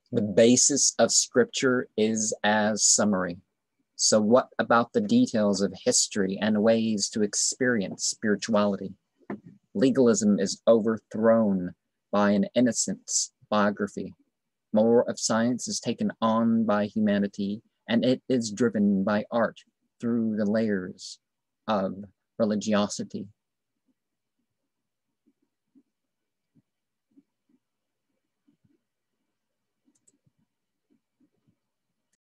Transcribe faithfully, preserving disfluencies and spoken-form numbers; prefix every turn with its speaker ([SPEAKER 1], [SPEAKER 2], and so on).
[SPEAKER 1] The basis of scripture is as summary. So what about the details of history and ways to experience spirituality? Legalism is overthrown by an innocence biography. More of science is taken on by humanity, and it is driven by art through the layers of religiosity.